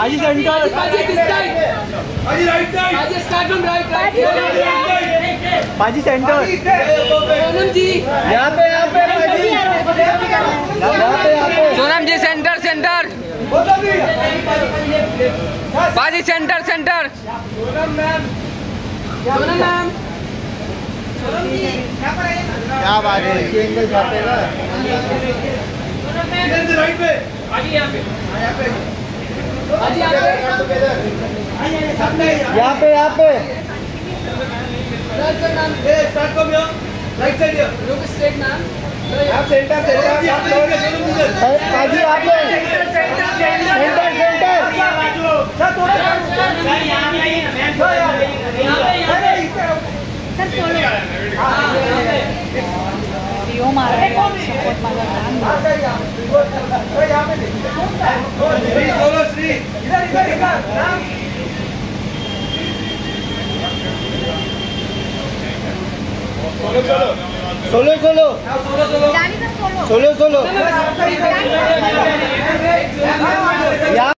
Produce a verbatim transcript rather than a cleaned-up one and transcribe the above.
पाजी सेंटर, पाजी किस साइड, पाजी राइट साइड, पाजी स्टार्ट फ्रॉम राइट राइट, पाजी सेंटर, सोनम जी यहाँ पे यहाँ पे पाजी, यहाँ पे यहाँ पे सोनम जी सेंटर सेंटर, पाजी centre centre, Sonam ma'am, Sonam ma'am, Sonam ji क्या बात है, एंगल जाते हैं ना, राइट पे, पाजी यहाँ पे, यहाँ पे, पाजी यहाँ पे, यहाँ पे यहाँ पे सर सर मैम, ए स्टार्ट करो भैया, right side here, look straight ma'am, आप सेंटर सेंटर आप लोग पाजी यहाँ पे सेंटर सेंटर सर थोड़ा सर यहाँ पे आइए ना मैम, यहाँ पे यहाँ पे सर सोलो वीडियो मार रहे हैं सपोर्ट मांगा नाम यहाँ पे श्री सोलो श्री इधर इधर इधर नाम सोलो सोलो सोलो सोलो जानी सर सोलो सोलो सोलो जानी